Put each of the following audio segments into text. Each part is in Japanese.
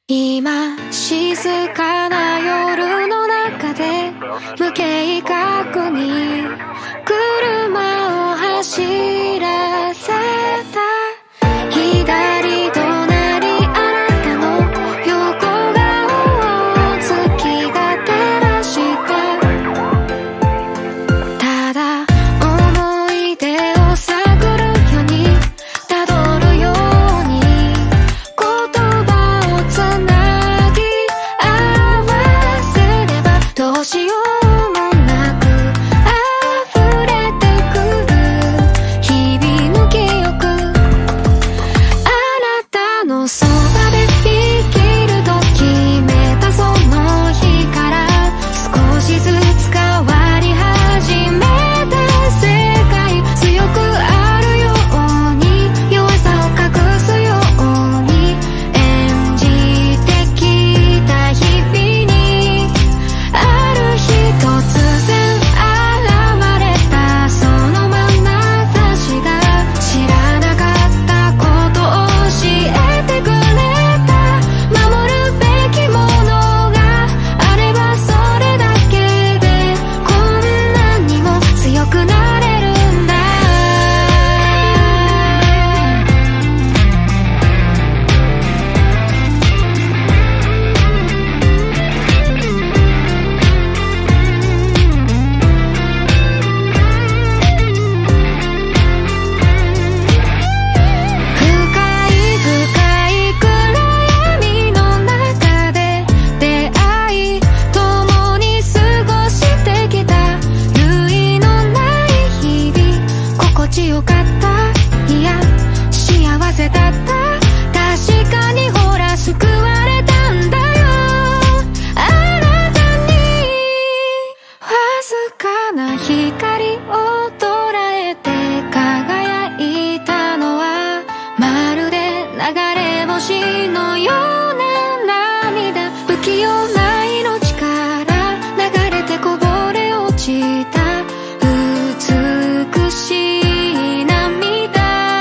今静かな夜の中で無計画に車を走らせた左隣あなたの横顔を月が照らしたただ思い出を探るようにたどるように言葉をつなぎ合わせればどうしようもなく溢れてくる日々の記憶あなたのそばで生きると決めたその日から少しずつ変わり始めた世界強くあるように弱さを隠すように演じてきた日々にある日突然現れたその眼差しが知らなかったことを教えてくれた守るべきものがあればそれだけでこんなにも強くなれるんだ深い深い暗闇の中で出会い共に過ごしてきた類のない日々心地よかったいや幸せだった確かにほら救われたんだよあなたにわずかな光を捉えて輝いたのはまるで流れ星のような涙不器用な命から流れてこぼれ落ちた美しい涙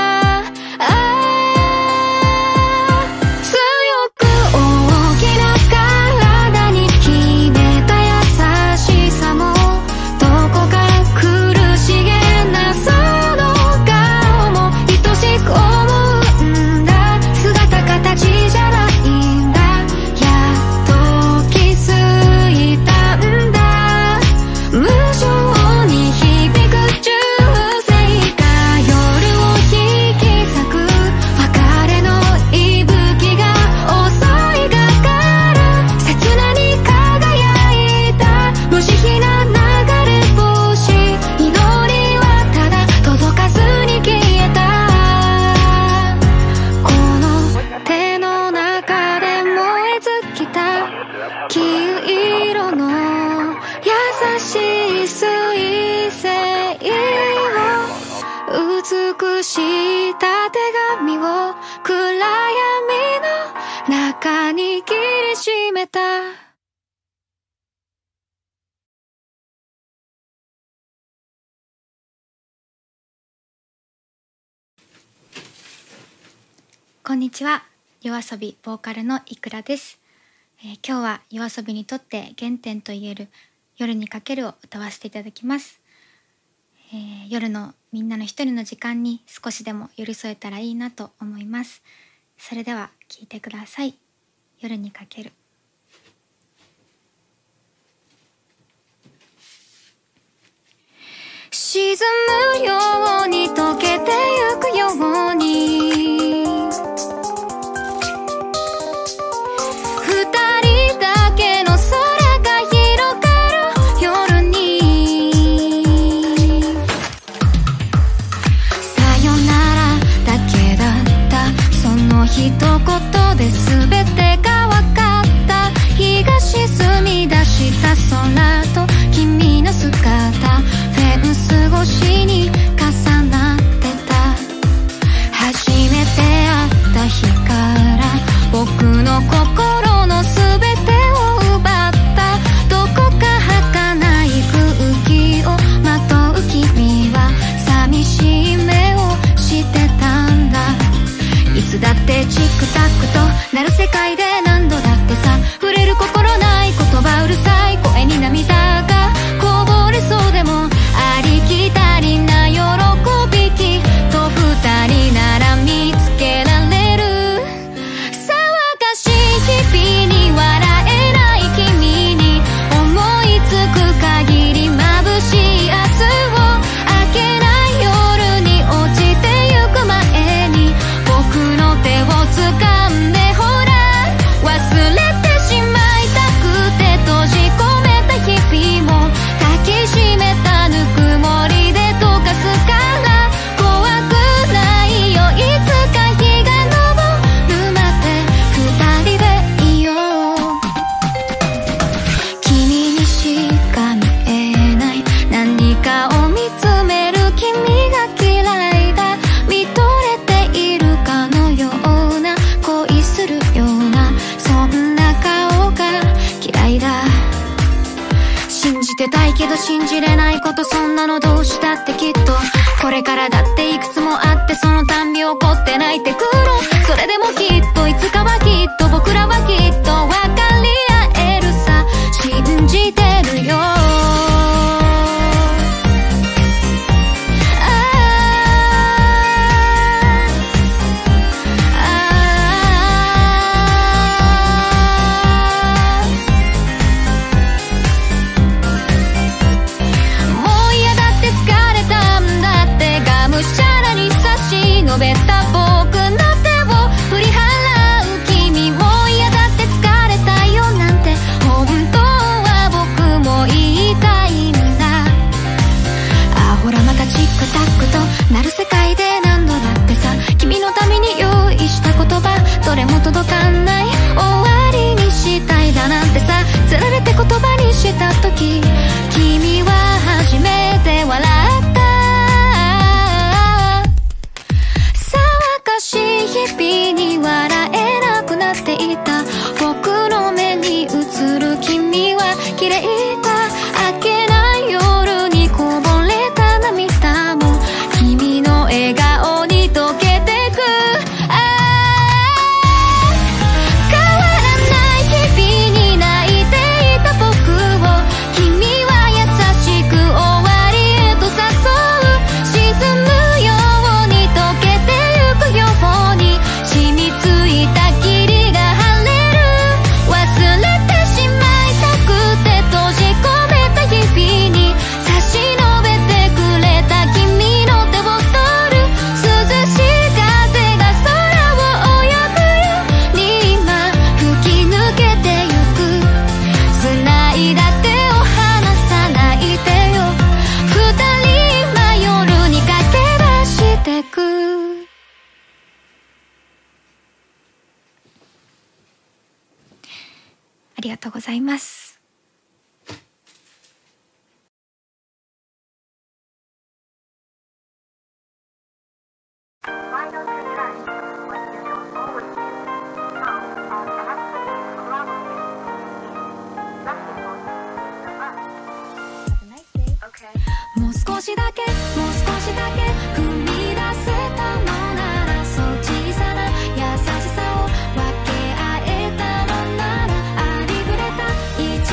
強く大きな体に秘めた優しさもどこか苦しげなその顔も愛しく思うんだ姿形じゃないんだやっと気づいたんだ無情に響く銃声が夜を引き裂く別れの息吹が襲いがかる刹那に輝いた無慈悲な流れ星祈りはただ届かずに消えたこの手の中で燃え尽きた黄色の優しい水星を美しいた手紙を暗闇の中に握りしめたこんにちは、YOASOBIボーカルのいくらです。今日はYOASOBIにとって原点といえる夜にかけるを歌わせていただきます。夜のみんなの一人の時間に少しでも寄り添えたらいいなと思います。それでは聴いてください。夜にかける。沈むように溶けてゆくように二人だけの空が広がる夜にさよならだけだったその一言で全てが分かった日が沈み出した空と君の姿フェンス越しに重なってた初めて会った日から僕の心の全てを奪ったどこか儚い空気をまとう君は寂しい目をしてたんだいつだってチクタクとなる世界で何度けど信じれないこと、そんなのどうしたってきっとこれからだっていくつもあって、そのたんび怒って泣いてくる。それでもきっといつかはきっと僕らはきっと分かり合えるさ、信じてるよ。述べた僕の手を振り払う君も嫌だって疲れたよなんて本当は僕も言いたいんだ。あほらまたチックタックとなる世界で何度だってさ、君のために用意した言葉どれも届かない終わりにしたいだなんてさ、釣られて言葉にした時君は初めて笑った。日々に笑えなくなっていた僕の目に映る君は綺麗だ。明けない夜にこぼれた涙も君の笑顔に溶けてく。変わらない日々に泣いていた僕を君は優しく終わりへと誘う。沈むように溶けてゆくように染みついた霧が晴れる。忘れてしまいたくて閉じ込めた日々に差し伸べてくれた君の手を取る。涼しい風が空を泳ぐように今吹き抜けてゆく。繋いだ手を離さないでよ、二人今夜に駆け出してく。ありがとうございます。もう少しだけもう少しだけ踏み出せたのなら、そう小さな優しさを分け合えたのなら、ありふれた一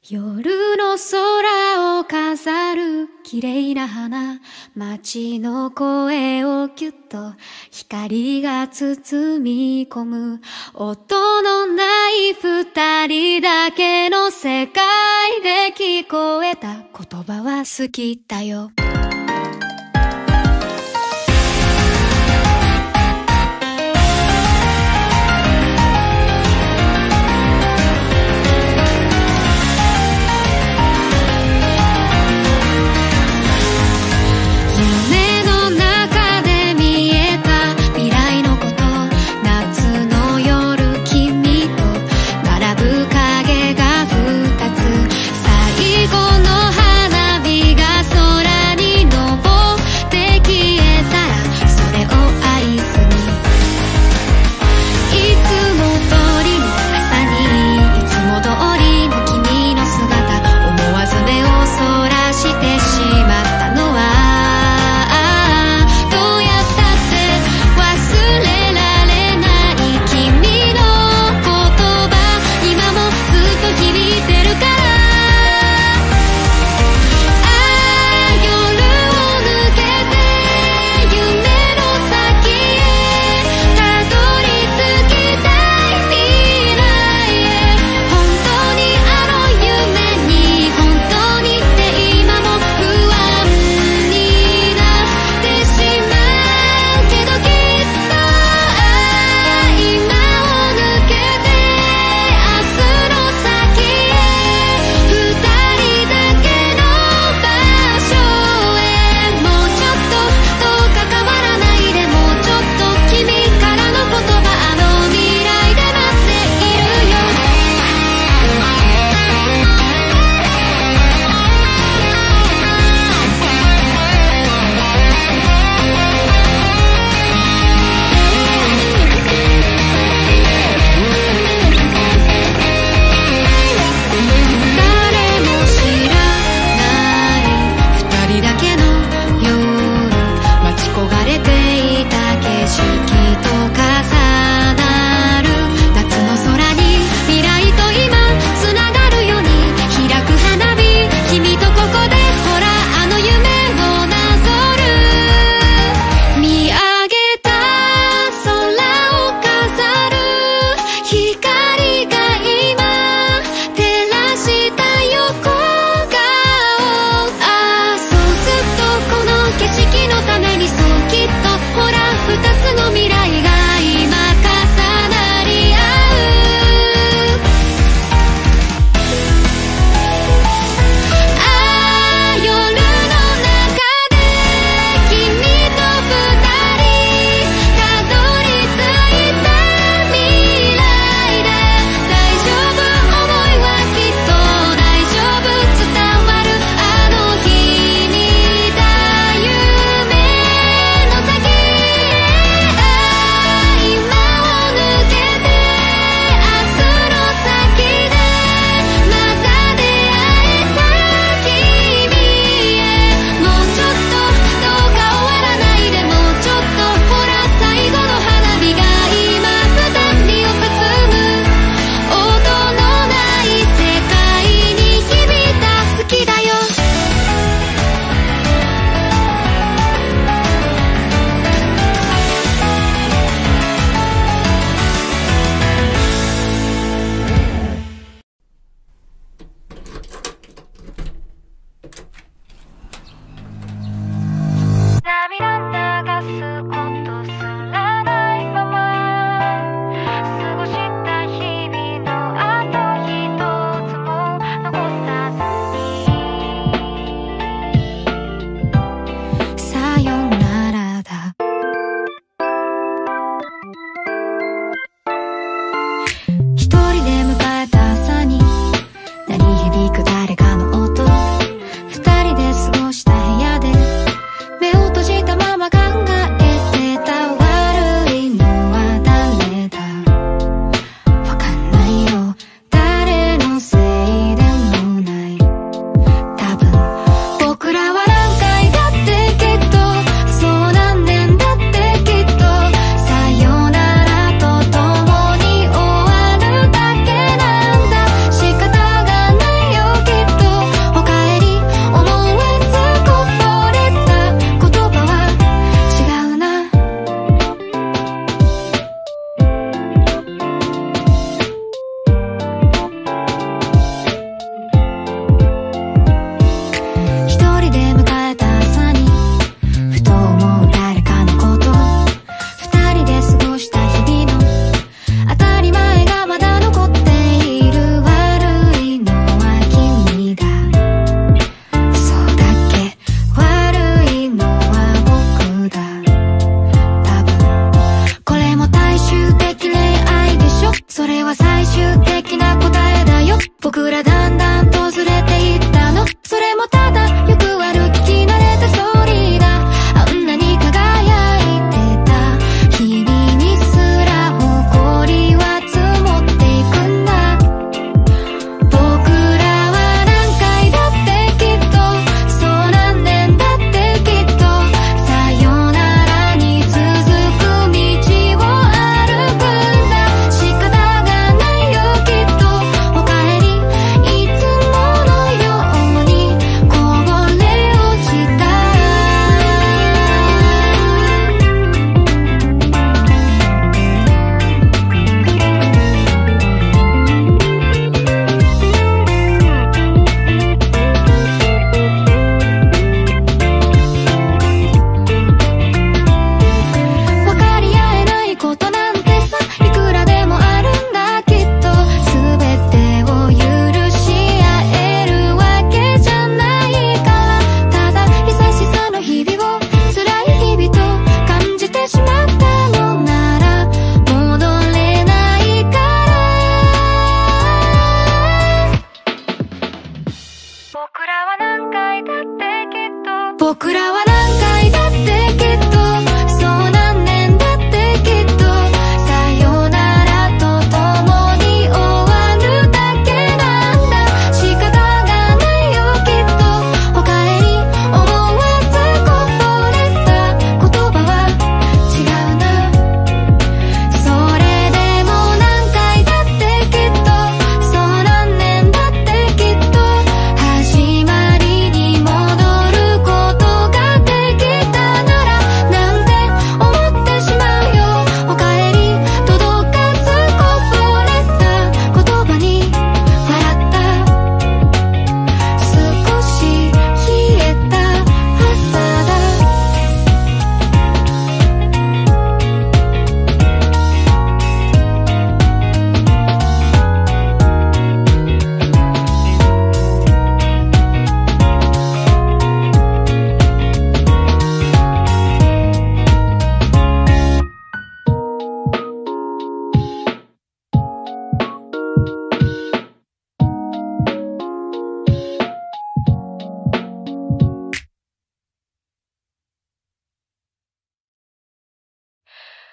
夜の空を飾る綺麗な花、街の声をぎゅっと光が包み込む、音のない二人だけの世界で聞こえた言葉は好きだよ。 最後の花火が空に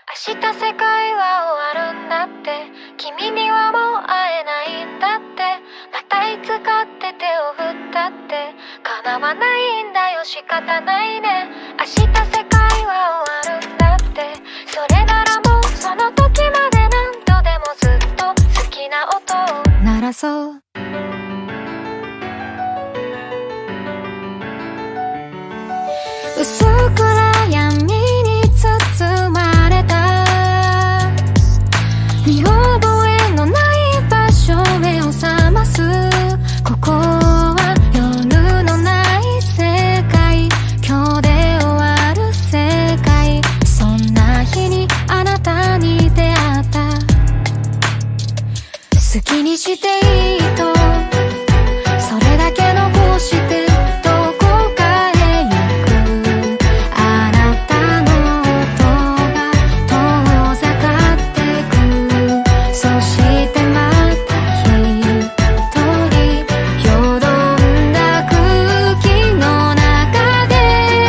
明日世界は終わるんだって、君にはもう会えないんだって、またいつかって手を振ったって叶わないんだよ、仕方ないね。明日世界は終わるんだって、それならもうその時まで何度でもずっと好きな音を鳴らそう。薄暗闇に包まれた見覚えのない場所、目を覚ます。ここは夜のない世界、今日で終わる世界。そんな日にあなたに出会った。好きにしていいとそれだけ残してどこかへ行く。あなたの音が遠ざかってく。そしてまた一人よどんだ空気の中で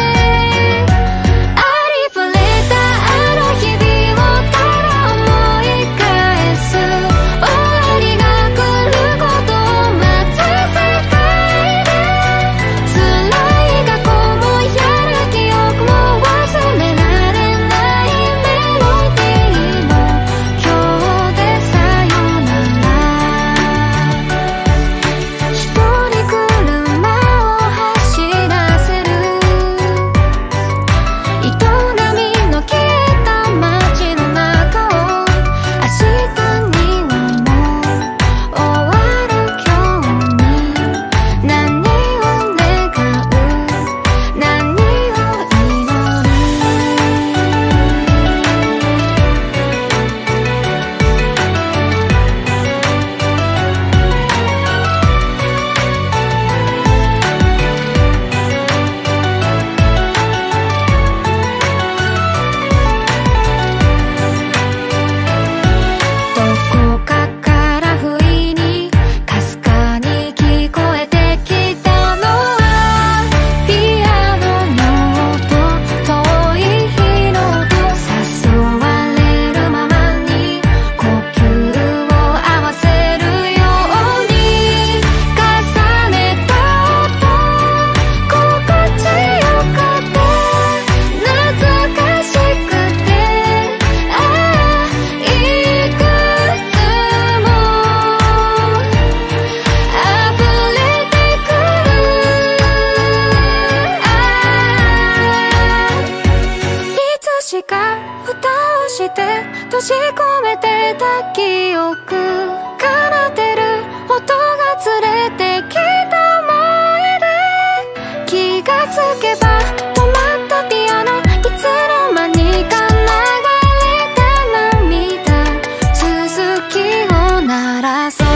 ありふれたあの日々をただ思い返す。終わりが来ることを待つ世界で、辛い過去も嫌な記憶も忘れられないメロディーも今日でさよなら。一人車を走らせる。営みの消えた街の中を明日にはもう終わる今日に何を願う、何を祈る。どこかから不意にかすかに聞こえてきたのはピアノの音、遠い日の音。誘われるままに呼吸を合わせるように重ねた音、心地よくて懐かしくて、ああいくつも溢れてくる。いつしか蓋をして閉じ込めてた記憶、奏でる音が連れてきた思い出。気がつけば止まったピアノ、いつの間にか流れた涙、続きを鳴らそう。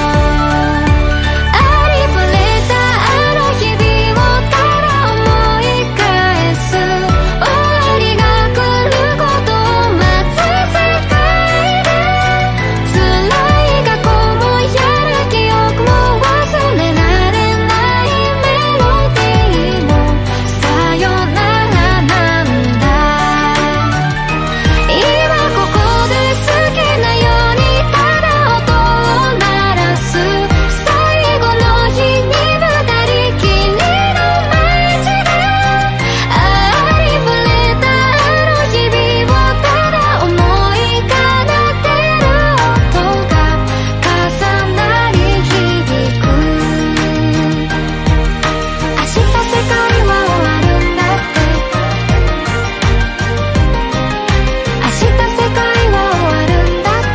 ありふれたあの日々をただ思い返す。終わりが来ることを待つ世界で、辛い過去も嫌な記憶も忘れられないメロディーもさよならなんだ。今ここで好きなようにただ音を鳴らす。最後の日に二人きりの街でありふれたあの日々をただ思い奏でる音が重なり響く。明日世界は終わるんだって、明日世界は終わるんだって。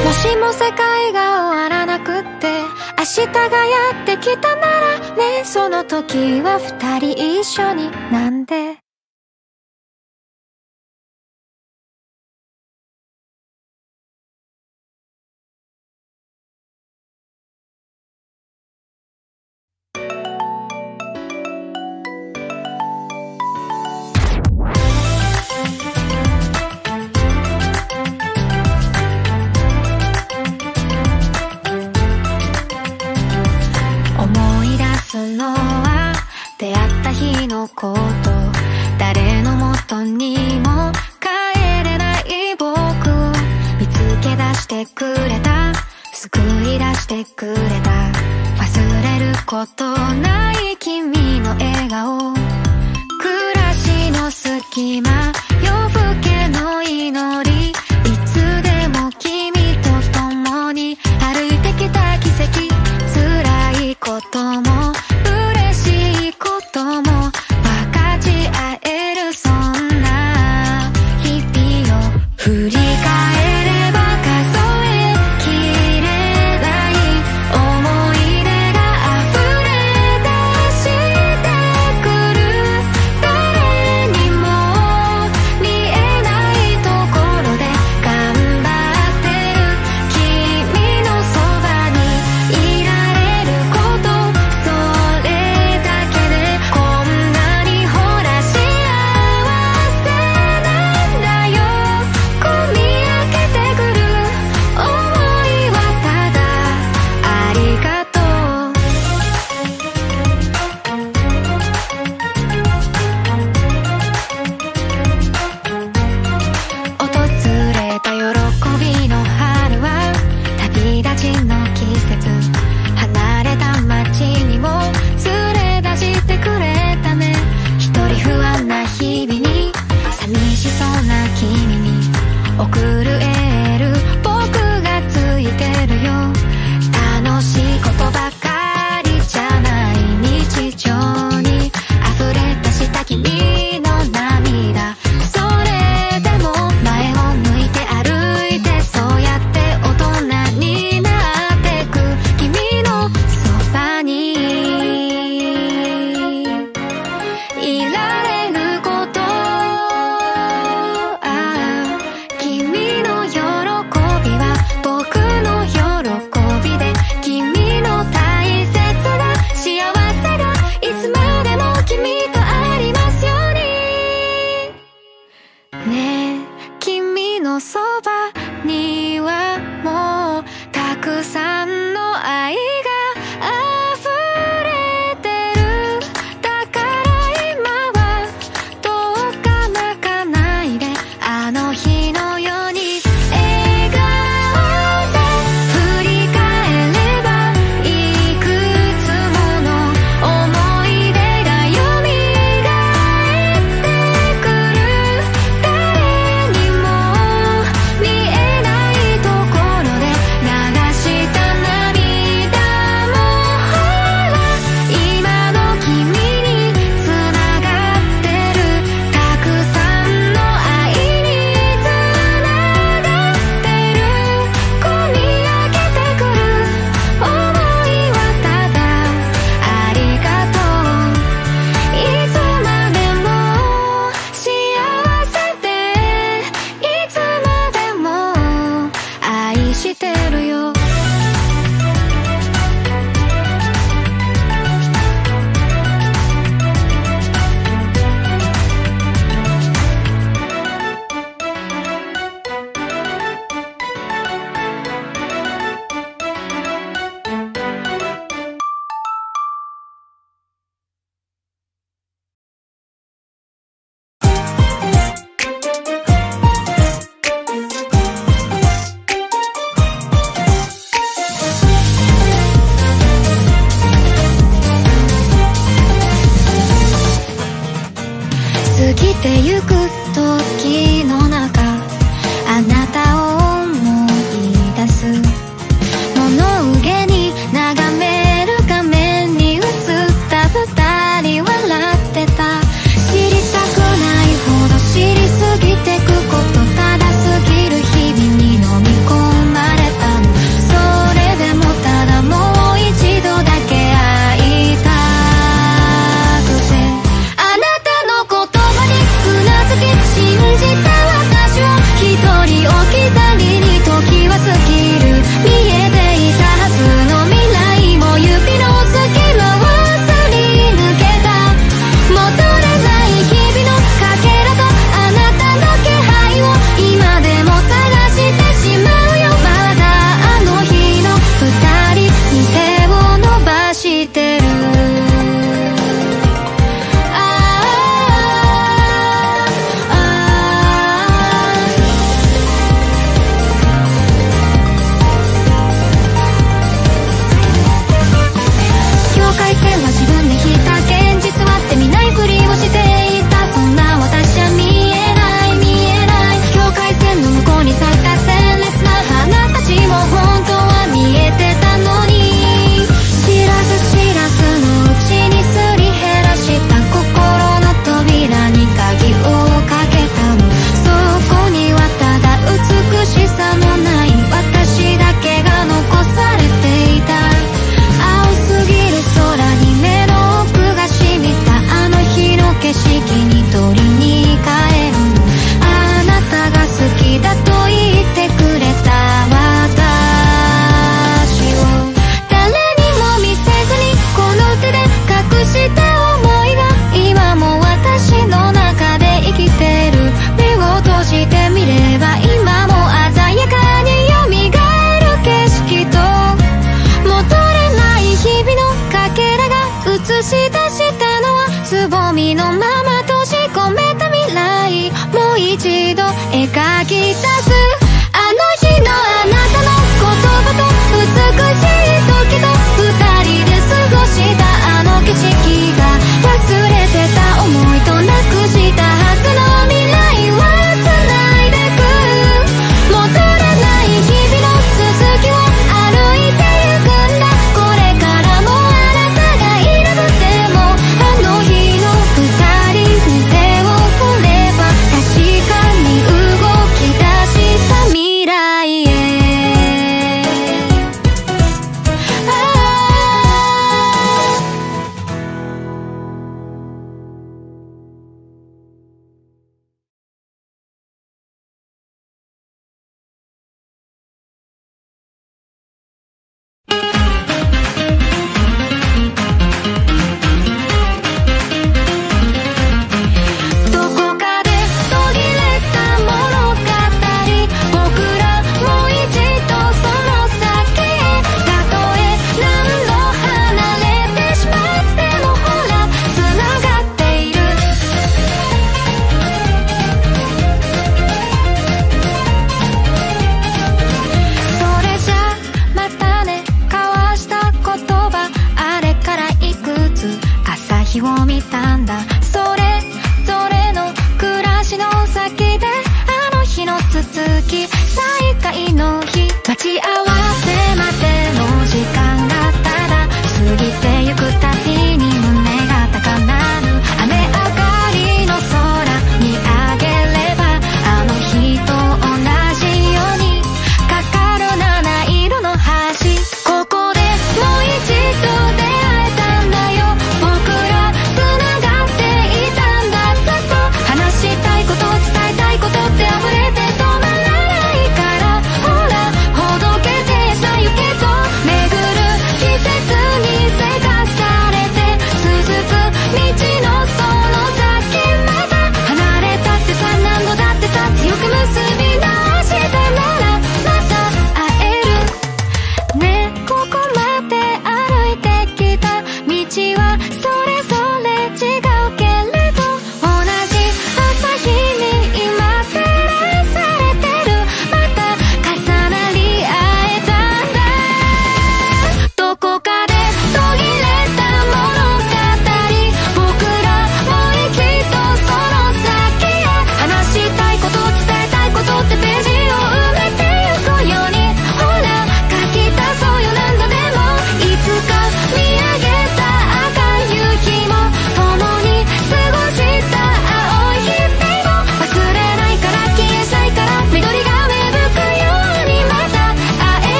もしも世界が終わらなくって明日がやってきたならね、その時は二人一緒になんで。思い出すのは出会った日のこと、誰の元にも帰れない僕を見つけ出してくれた、救い出してくれた、忘れることない君の笑顔、暮らしの隙間夜更けの祈り、いつでも君と共に歩いてきた奇跡、辛いことも嬉しいことも分かち合える、そんな日々を振り返れば数えきれない思い出が溢れ出してくる、誰にも見えないところで頑張ってる君のそばにいられること、それだけでこんなにほら幸せなんだよ、込み上げてくる想いはただありがとう、訪れた喜びの春は旅立ちの季節、離れた街にも連れ出してくれたね、一人不安な日々に寂しそうな君に送るエール、僕がついてるよ、楽しいことばかりじゃない日常に溢れ出した君の涙、それでも前を向いて歩いて、そうやって大人になってく君のそばにいられること、君の喜びは僕の喜びで、君の大切な幸せがいつまでも君とありますように、ねえ君のそばにはもうたくさんの愛が溢れてる、だから今はどうか泣かないで、あの日のように笑顔で振り返ればいくつもの思い出が蘇ってくる、誰にも見えないところで流した涙もほら今の君につながってる、たくさんの愛につながってる、込み上げてくる想いはただありがとう、いつまでも幸せでいつまでも愛してるよ、過ぎてゆく時の中、あなたを思い出す、物憂げに眺める画面に映った二人笑ってた、知りたくないほど知りすぎてくこと、ただ過ぎる日々に飲み込まれたの、それでもただもう一度だけ会いたくて、あなたの言葉にうなずき信じた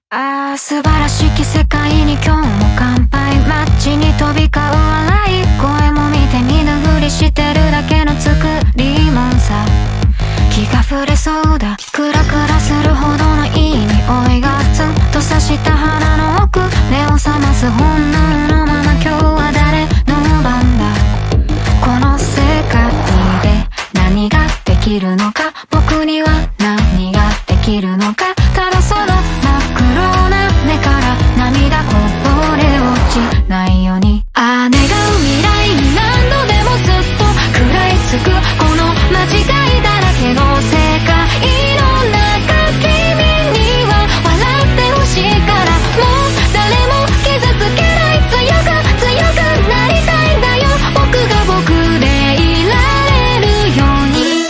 ああ素晴らしき世界に今日も乾杯。街に飛び交う笑い声も見て見ぬふりしてるだけの作りもんさ。気が触れそうだクラクラするほどのいい匂いがツンと刺した鼻の奥目を覚ます本能のまま今日は誰の番だ。この世界で何ができるのか僕には何ができるのか。ただその真っ黒な目から涙こぼれ落ちないように願う未来に何度でもずっと食らいつくこの間違いだらけの世界の中君には笑ってほしいからもう誰も傷つけない強くなりたいんだよ僕が僕でいられるように。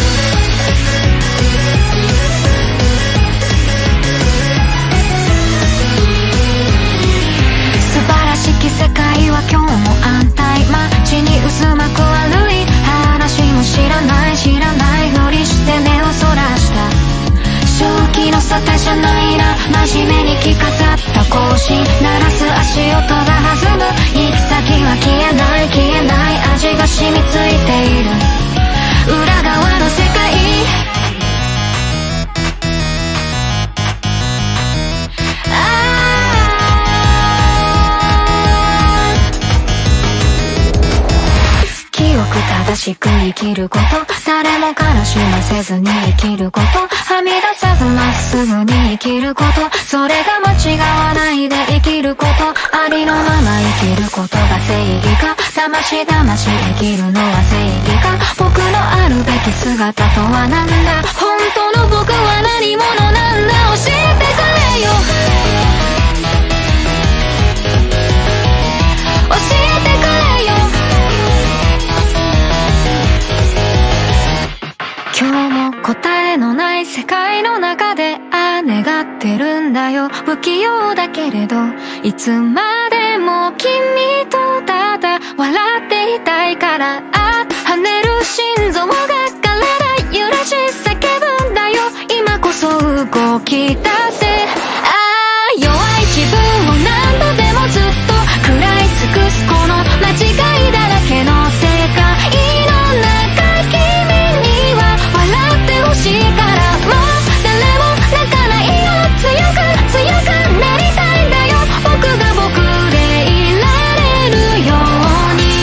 素晴らしき世界は今日も安泰街に渦巻く悪い話も知らないふりして目をそらした正気の沙汰じゃないな真面目に着飾った格子鳴らす足音が弾む行き先は消えない味が染みついている裏側の世界正しく生きること誰も悲しませずに生きることはみ出さずまっすぐに生きることそれが間違わないで生きることありのまま生きることが正義か魂生きるのは正義か僕のあるべき姿とは何だ本当の僕は何者なんだ教えてくれよ教えてくれよ今日も答えのない世界の中で願ってるんだよ不器用だけれどいつまでも君とただ笑っていたいから跳ねる心臓が体揺らし叫ぶんだよ今こそ動き出せ弱い自分を何度でもずっと食らい尽くすこの間違いだらけの世界の中笑ってほしいからもう誰も泣かないよ強くなりたいんだよ僕が僕でいられるように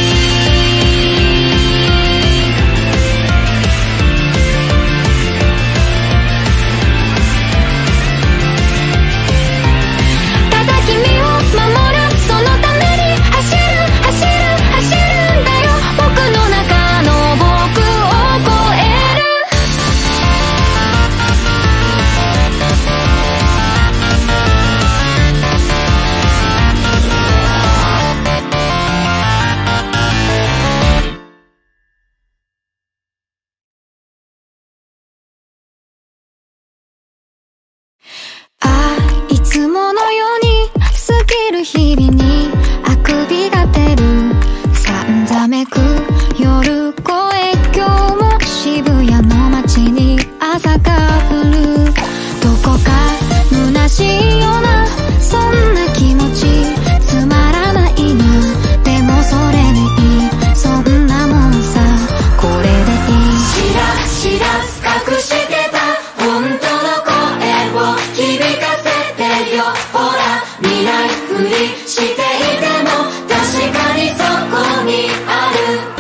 ただ君を守るそのために走るんだよ僕の中の僕を超えるいつものように過ぎる日々にあくびが出るさんざめく夜声今日も渋谷の街に朝が降るどこか虚しいようなそんな気持ちつまらないなでもそれでいいそんなもんさこれでいい知らず隠してた本当の声を響かせてよほら見ないふりしていても確かにそこにある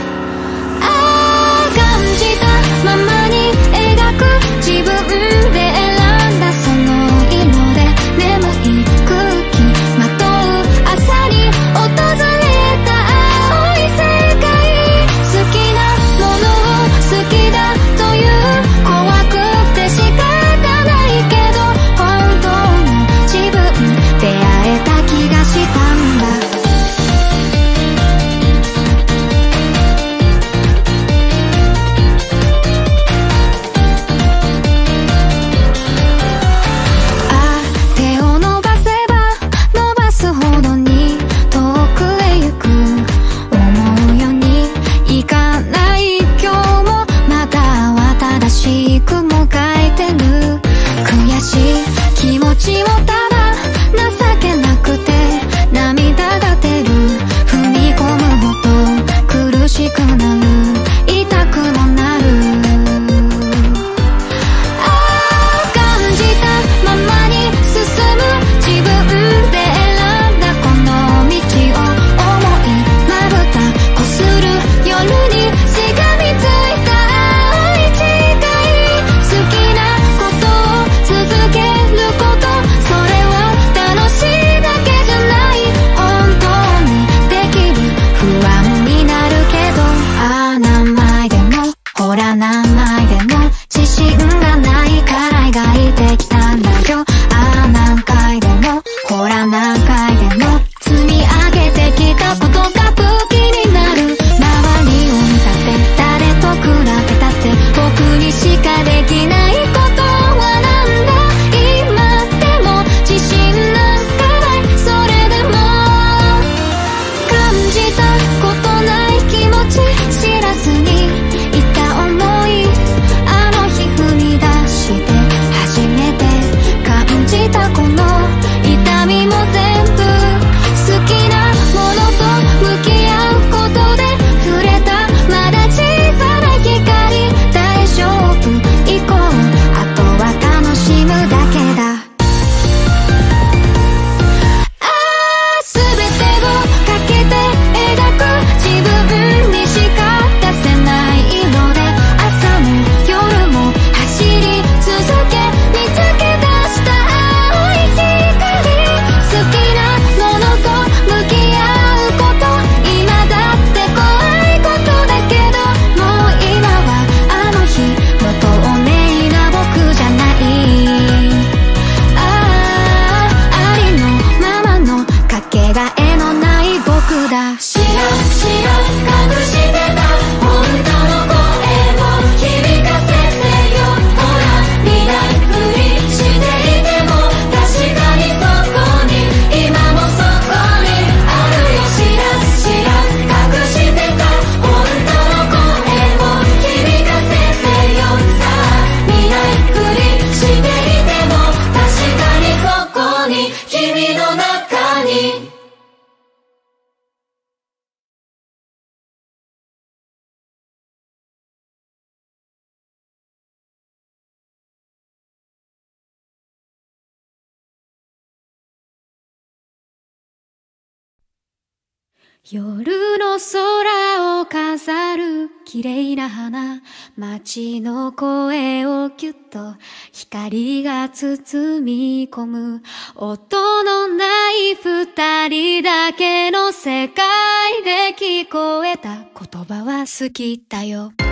だ。 しらしら隠してた本当の声を響かせてよ。ほら見ないふりしていても確かにそこに今もそこにあるよ。しらしら隠してた本当の声を響かせてよ。さあ見ないふりしていても確かにそこに君の中に夜の空を飾る綺麗な花、街の声をぎゅっと光が包み込む。音のない二人だけの世界で聞こえた言葉は好きだよ。